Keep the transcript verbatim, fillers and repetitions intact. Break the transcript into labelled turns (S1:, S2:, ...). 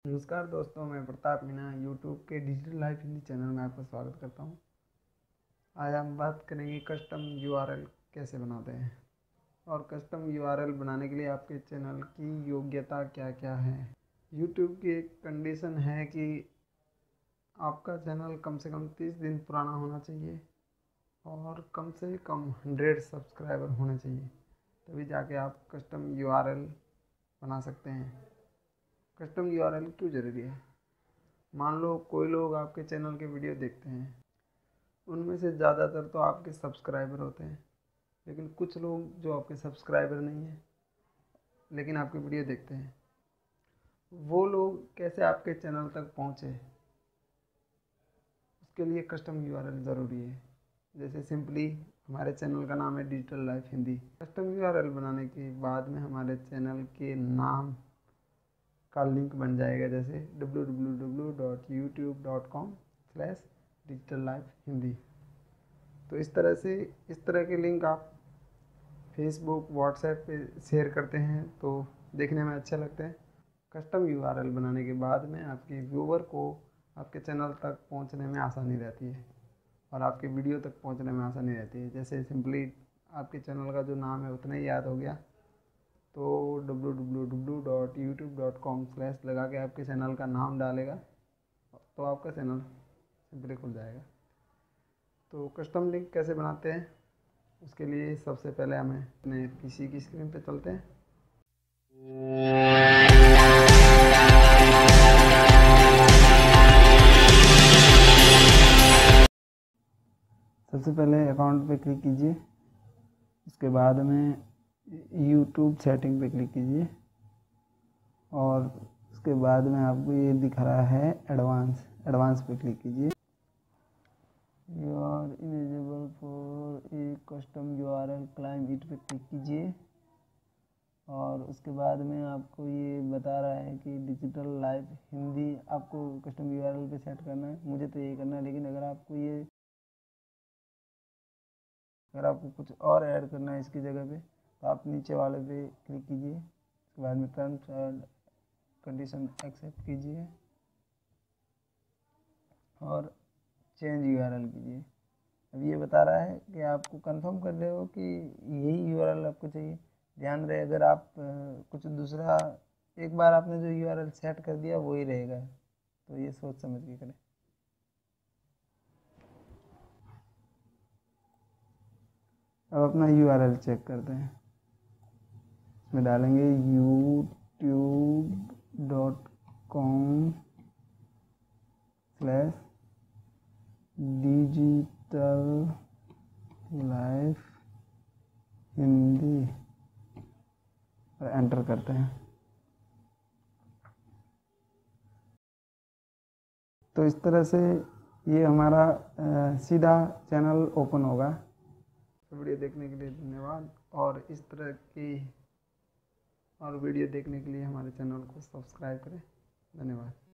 S1: नमस्कार दोस्तों, मैं प्रताप मीना यूट्यूब के डिजिटल लाइफ हिंदी चैनल में आपका स्वागत करता हूं। आज हम बात करेंगे कस्टम यूआरएल कैसे बनाते हैं और कस्टम यूआरएल बनाने के लिए आपके चैनल की योग्यता क्या क्या है। यूट्यूब की एक कंडीशन है कि आपका चैनल कम से कम तीस दिन पुराना होना चाहिए और कम से कम हंड्रेड सब्सक्राइबर होने चाहिए, तभी जाके आप कस्टम यूआरएल बना सकते हैं। कस्टम यूआरएल क्यों ज़रूरी है? मान लो कोई लोग आपके चैनल के वीडियो देखते हैं, उनमें से ज़्यादातर तो आपके सब्सक्राइबर होते हैं, लेकिन कुछ लोग जो आपके सब्सक्राइबर नहीं हैं लेकिन आपके वीडियो देखते हैं, वो लोग कैसे आपके चैनल तक पहुँचे, उसके लिए कस्टम यूआरएल ज़रूरी है। जैसे सिंपली हमारे चैनल का नाम है digital life Hindi. Custom URL बनाने के बाद में हमारे चैनल के नाम का लिंक बन जाएगा, जैसे W W W dot YouTube dot com slash digital life Hindi. तो इस तरह से इस तरह के लिंक आप फेसबुक व्हाट्सएप पे शेयर करते हैं तो देखने में अच्छे लगते हैं। कस्टम यूआरएल बनाने के बाद में आपके व्यूवर को आपके चैनल तक पहुंचने में आसानी रहती है और आपके वीडियो तक पहुंचने में आसानी रहती है। जैसे सिंपली आपके चैनल का जो नाम है उतना ही याद हो गया तो W W W dot YouTube dot com slash लगा के आपके चैनल का नाम डालेगा तो आपका चैनल सिंपली खुल जाएगा। तो कस्टम लिंक कैसे बनाते हैं, उसके लिए सबसे पहले हमें अपने पीसी की स्क्रीन पे चलते हैं। सबसे पहले अकाउंट पे क्लिक कीजिए, उसके बाद में यूट्यूब सेटिंग पे क्लिक कीजिए और उसके बाद में आपको ये दिख रहा है एडवांस एडवांस पे क्लिक कीजिए। You are eligible for a custom URL claim it पे क्लिक कीजिए और उसके बाद में आपको ये बता रहा है कि डिजिटल लाइफ हिंदी आपको कस्टम यूआरएल पे सेट करना है। मुझे तो ये करना है, लेकिन अगर आपको ये अगर आपको कुछ और ऐड करना है इसकी जगह पे तो आप नीचे वाले पे क्लिक कीजिए, उसके बाद में टर्म्स एंड कंडीशन एक्सेप्ट कीजिए और चेंज यूआरएल कीजिए। अब ये बता रहा है कि आपको कंफर्म कर रहे हो कि यही यूआरएल आपको चाहिए। ध्यान रहे, अगर आप कुछ दूसरा एक बार आपने जो यूआरएल सेट कर दिया वही रहेगा, तो ये सोच समझ के करें। अब अपना यूआरएल चेक करते हैं। इसमें डालेंगे YouTube dot com slash digital life Hindi और एंटर करते हैं। तो इस तरह से ये हमारा आ, सीधा चैनल ओपन होगा। तो वीडियो देखने के लिए धन्यवाद और इस तरह की और वीडियो देखने के लिए हमारे चैनल को सब्सक्राइब करें। धन्यवाद।